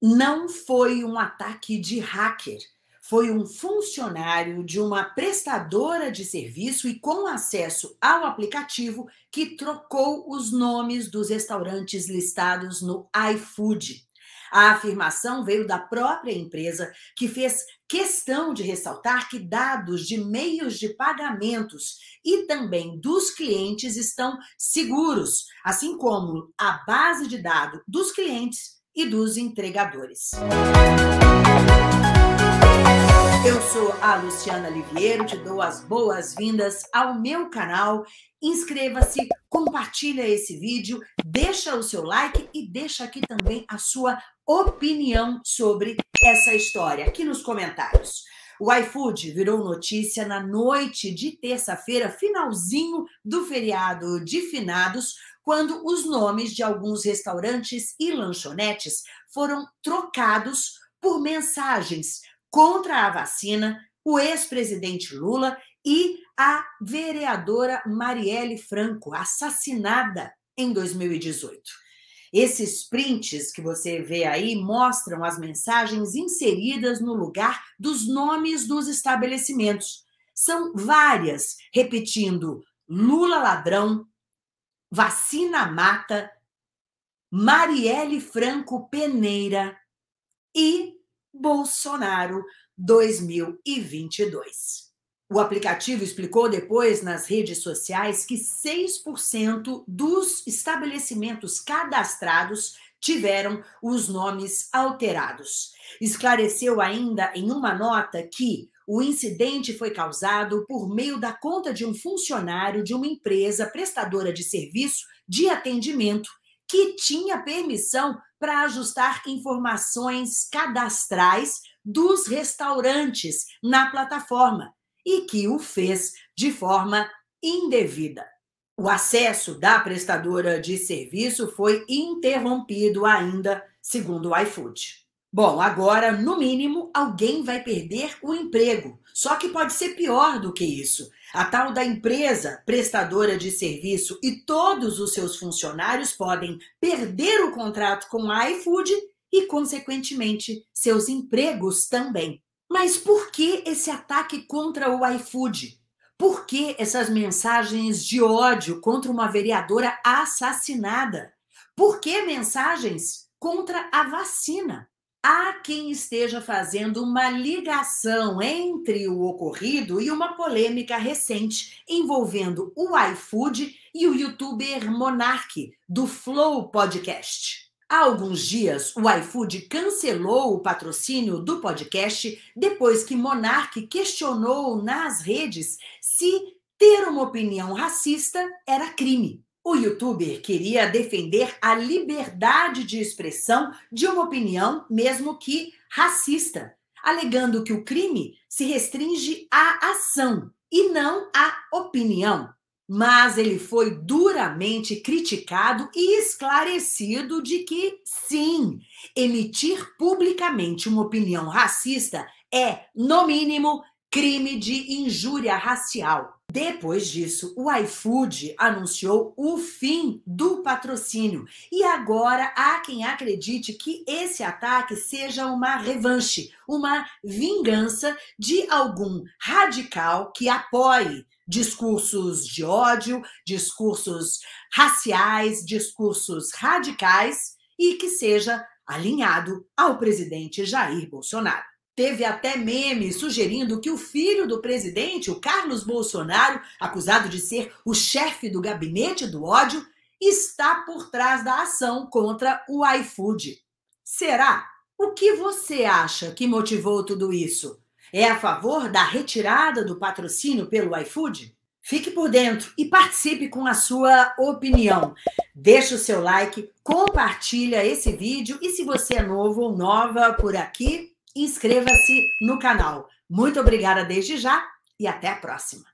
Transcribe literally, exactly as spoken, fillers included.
Não foi um ataque de hacker, foi um funcionário de uma prestadora de serviço e com acesso ao aplicativo que trocou os nomes dos restaurantes listados no iFood. A afirmação veio da própria empresa, que fez questão de ressaltar que dados de meios de pagamentos e também dos clientes estão seguros, assim como a base de dados dos clientes e dos entregadores. Eu sou a Luciana Liviero, te dou as boas-vindas ao meu canal. Inscreva-se, compartilha esse vídeo, deixa o seu like e deixa aqui também a sua opinião sobre essa história aqui nos comentários. O iFood virou notícia na noite de terça-feira, finalzinho do feriado de finados, quando os nomes de alguns restaurantes e lanchonetes foram trocados por mensagens contra a vacina, o ex-presidente Lula e a vereadora Marielle Franco, assassinada em dois mil e dezoito. Esses prints que você vê aí mostram as mensagens inseridas no lugar dos nomes dos estabelecimentos. São várias, repetindo Lula ladrão, vacina mata, Marielle Franco peneira e Bolsonaro dois mil e vinte e dois. O aplicativo explicou depois nas redes sociais que seis por cento dos estabelecimentos cadastrados tiveram os nomes alterados. Esclareceu ainda em uma nota que o incidente foi causado por meio da conta de um funcionário de uma empresa prestadora de serviço de atendimento que tinha permissão para ajustar informações cadastrais dos restaurantes na plataforma e que o fez de forma indevida. O acesso da prestadora de serviço foi interrompido ainda, segundo o iFood. Bom, agora, no mínimo, alguém vai perder o emprego. Só que pode ser pior do que isso. A tal da empresa prestadora de serviço e todos os seus funcionários podem perder o contrato com a iFood e, consequentemente, seus empregos também. Mas por que esse ataque contra o iFood? Por que essas mensagens de ódio contra uma vereadora assassinada? Por que mensagens contra a vacina? Há quem esteja fazendo uma ligação entre o ocorrido e uma polêmica recente envolvendo o iFood e o youtuber Monark, do Flow Podcast. Há alguns dias, o iFood cancelou o patrocínio do podcast depois que Monark questionou nas redes se ter uma opinião racista era crime. O youtuber queria defender a liberdade de expressão de uma opinião, mesmo que racista, alegando que o crime se restringe à ação e não à opinião. Mas ele foi duramente criticado e esclarecido de que, sim, emitir publicamente uma opinião racista é, no mínimo, crime de injúria racial. Depois disso, o iFood anunciou o fim do patrocínio. E agora há quem acredite que esse ataque seja uma revanche, uma vingança de algum radical que apoie discursos de ódio, discursos raciais, discursos radicais e que seja alinhado ao presidente Jair Bolsonaro. Teve até meme sugerindo que o filho do presidente, o Carlos Bolsonaro, acusado de ser o chefe do gabinete do ódio, está por trás da ação contra o iFood. Será? O que você acha que motivou tudo isso? É a favor da retirada do patrocínio pelo iFood? Fique por dentro e participe com a sua opinião. Deixe o seu like, compartilha esse vídeo e se você é novo ou nova por aqui, inscreva-se no canal. Muito obrigada desde já e até a próxima.